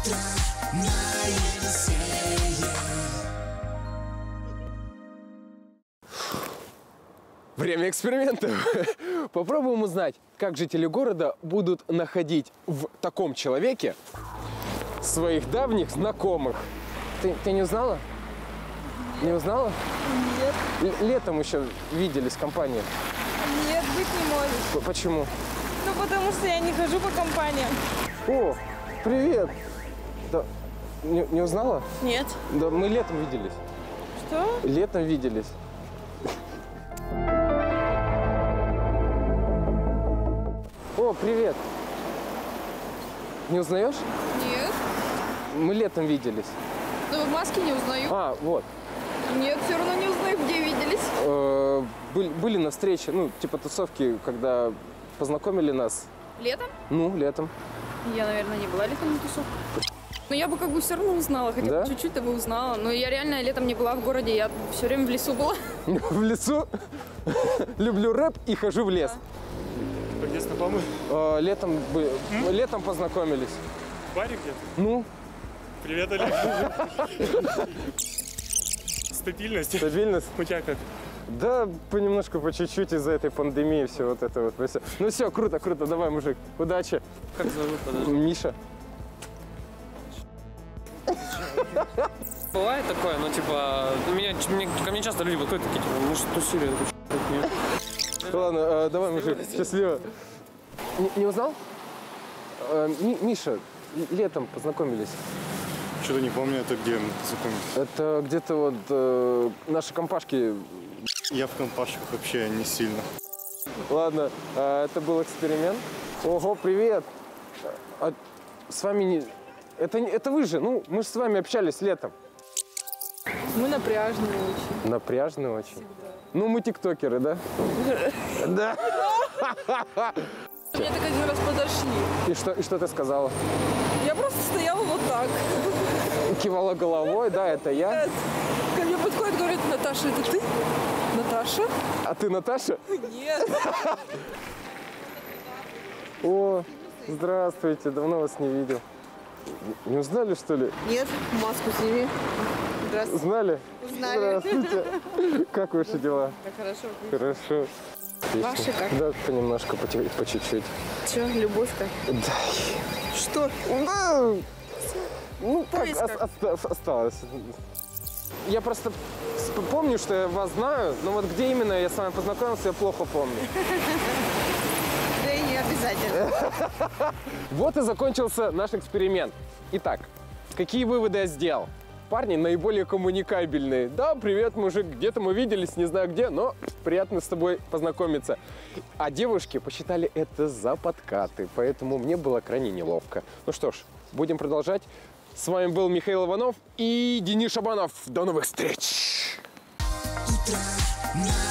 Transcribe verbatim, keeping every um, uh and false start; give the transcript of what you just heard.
Утро на Елисее. Время экспериментов. Попробуем узнать, как жители города будут находить в таком человеке своих давних знакомых. Ты, ты не узнала? Не узнала? Нет. Л- летом еще виделись в компании. Нет, быть не может. П- Почему? Ну, потому что я не хожу по компаниям. О, привет! Да, не, не узнала? Нет. Да, мы летом виделись. Что? Летом виделись. О, привет! Не узнаешь? Нет. Мы летом виделись. Но в маске не узнаю. А, вот. Нет, все равно не узнаю, где виделись. Э, были, были на встрече, ну, типа тусовки, когда познакомили нас. Летом? Ну, летом. Я, наверное, не была летом на тусовках. Но я бы как бы все равно узнала, хотя Да? бы чуть-чуть бы узнала. Но я реально летом не была в городе, я все время в лесу была. В лесу. Люблю рэп и хожу в лес. Где знакомы? Э, летом, бы- летом познакомились. В баре где-то? Ну, Привет, Олег. Стабильность. стабильность. У тебя как? Да, понемножку, по чуть-чуть из-за этой пандемии, все вот это вот. всё. Ну все, круто, круто, давай, мужик, удачи. Как зовут? Подожди. Миша. Бывает такое, но типа, меня, мне, ко мне часто люди подходят такие, типа, мы что тусили, я такой, нет. Ладно, э, давай, мужик, счастливо. Не, не узнал? Э, Ми- Миша, л- летом познакомились. Что-то не помню, это где мы познакомились. Это где-то вот э, наши компашки. Я в компашках вообще не сильно. Ладно, э, это был эксперимент. Ого, привет. А с вами не... Это, не- это вы же, ну, мы же с вами общались летом. Мы напряжные очень. Напряжные очень. Ну, мы тиктокеры, да? Да. Мне так один раз подошли. И что, и что ты сказала? Я просто стояла вот так. Кивала головой, да, это я. Ко мне подходит, говорит: Наташа, это ты? Наташа? А ты Наташа? Нет. О, здравствуйте, давно вас не видел. Не узнали, что ли? Нет, маску сними. Здравствуйте. Знали? Узнали. Здравствуйте. Как ваши дела? Да, хорошо. Хорошо. Отлично. Ваши как? Да, понемножку, по, чуть- по чуть-чуть. Че, любовь-то? Да. Что? Да. Ну, как, Поиск ос- оста- осталось. Я просто с- помню, что я вас знаю, но вот где именно я с вами познакомился, я плохо помню. Да и не обязательно. Вот и закончился наш эксперимент. Итак, какие выводы я сделал? Парни наиболее коммуникабельные. Да, привет, мужик, где-то мы виделись, не знаю где, но приятно с тобой познакомиться. А девушки посчитали это за подкаты, поэтому мне было крайне неловко. Ну что ж, будем продолжать. С вами был Михаил Иванов и Денис Шабанов. До новых встреч! Утро на